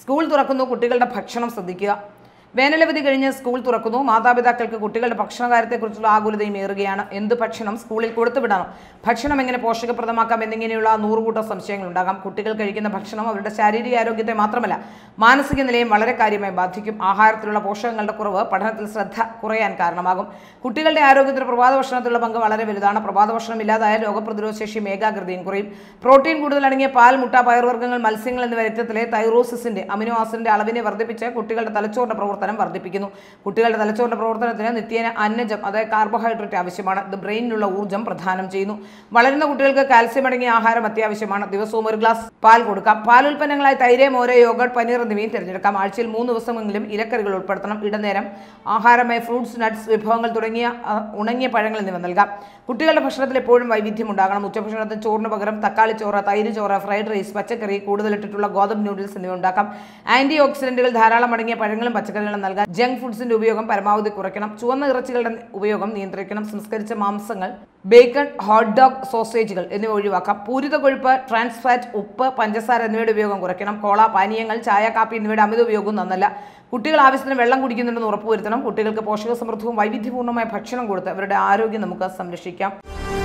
School തുറക്കുന്നു, കുട്ടികളുടെ ഭക്ഷണം ശ്രദ്ധിക്കുക. വേനലവധി കഴിഞ്ഞ് സ്കൂൾ തുറക്കുന്നു. മാതാപിതാക്കൾക്ക് കുട്ടികളുടെ ഭക്ഷണകാര്യത്തെക്കുറിച്ചുള്ള ആകുലതയും ഏറുകയാണ്. എന്ത് ഭക്ഷണം സ്കൂളിൽ കൊടുത്തുവിടണം, ഭക്ഷണം എങ്ങനെ പോഷകപ്രദമാക്കാം എന്നിങ്ങനെയുള്ള 100 കൂട്ടം സംശയങ്ങളുണ്ടാകാം. കുട്ടികൾ കഴിക്കുന്ന ഭക്ഷണം അവരുടെ ശാരീരിക ആരോഗ്യത്തെ മാത്രമല്ല മാനസിക നിലയും വളരെ കാര്യമായി ബാധിക്കും. ആഹാരത്തിലുള്ള പോഷകങ്ങളുടെ കുറവ് പഠനത്തിൽ ശ്രദ്ധ കുറയാൻ കാരണമാകും. കുട്ടികളുടെ ആരോഗ്യത്തിന് പ്രഭാത ഭക്ഷണത്തിലുള്ള പങ്ക് വളരെ വലുതാണ്. പ്രഭാത ഭക്ഷണം ഇല്ലാതായാൽ രോഗപ്രതിരോധ ശേഷിയും ഏകാഗ്രതയും കുറയും. പ്രോട്ടീൻ കൂടുതൽ അടങ്ങിയ പാൽ, മുട്ട, പയറുവർഗ്ഗങ്ങൾ, മത്സ്യങ്ങൾ എന്നിവ രക്തത്തിലെ തൈറോസിസിന്റെ അമിനോ ആസിഡിന്റെ അളവിനെ വർദ്ധിപ്പിച്ച് കുട്ടികളുടെ തലച്ചോറിന്റെ പ്രവർത്തനം വർദ്ധിപ്പിക്കുന്നു. കുട്ടികളുടെ തലച്ചോറിന്റെ പ്രവർത്തനത്തിന് നിത്യേന അന്നജം, അതായത് കാർബോഹൈഡ്രേറ്റ് ആവശ്യമാണ്. ഇത് ബ്രെയിനിലുള്ള ഊർജ്ജം പ്രദാനം ചെയ്യുന്നു. വളരുന്ന കുട്ടികൾക്ക് കാൽസ്യം അടങ്ങിയ ആഹാരം അത്യാവശ്യമാണ്. ദിവസവും 1 ഗ്ലാസ് പാൽ കൊടുക്കാം. പാലുൽപ്പന്നങ്ങളായി തൈര്, മോര്, യോഗട്ട്, പനീർ എന്നിവയും തിരഞ്ഞെടുക്കാം. ആഴ്ചയിൽ 3 ദിവസമെങ്കിലും ഇലക്കറികൾ ഉൾപ്പെടുത്തണം. ഇടനേരം ആഹാരമായി ഫ്രൂട്ട്സ്, നട്ട്സ്, വിഭവങ്ങൾ തുടങ്ങിയ ഉണങ്ങിയ പഴങ്ങൾ എന്നിവ നൽകാം. കുട്ടികളുടെ ഭക്ഷണത്തിൽ എപ്പോഴും വൈവിധ്യം ഉണ്ടാകണം. ഉച്ചഭക്ഷണത്തിൽ ചോറിന് പകരം തക്കാളി ചോറ്, തൈര് ചോറ്, ഫ്രൈഡ് റൈസ്, പച്ചക്കറി, കൂടുതലിട്ടിട്ടുള്ള ഗോതമ്പ് നൂഡിൽസ് എന്നിവ ഉണ്ടാക്കാം. ആന്റി ഓക്സിഡന്റുകൾ ധാരാളം അടങ്ങിയ പഴങ്ങളും പച്ചക്കറികളും നൽകാം. ജങ്ക് ഫുഡ്സിന്റെ ഉപയോഗം പരമാവധി കുറയ്ക്കണം. ചുവന്ന ഇറച്ചികളുടെ ഉപയോഗം നിയന്ത്രിക്കണം. സംസ്കരിച്ച മാംസങ്ങൾ, ബേക്കൺ, ഹോട്ട് ഡോഗ്, സോസേജുകൾ എന്നിവ ഒഴിവാക്കാം. പൂരിത കൊഴുപ്പ്, ട്രാൻസ് ഫാറ്റ്, ഉപ്പ്, പഞ്ചസാര എന്നിവയുടെ ഉപയോഗം കുറയ്ക്കണം. കോള, പാനീയങ്ങൾ, ചായ, കാപ്പി എന്നിവയുടെ അമിത ഉപയോഗവും നന്നല്ല. കുട്ടികൾ ആവശ്യത്തിന് വെള്ളം കുടിക്കുന്നുണ്ടെന്ന് ഉറപ്പുവരുത്തണം. കുട്ടികൾക്ക് പോഷക സമൃദ്ധവും വൈവിധ്യപൂർണ്ണമായ ഭക്ഷണം കൊടുത്ത് അവരുടെ ആരോഗ്യം നമുക്ക് സംരക്ഷിക്കാം.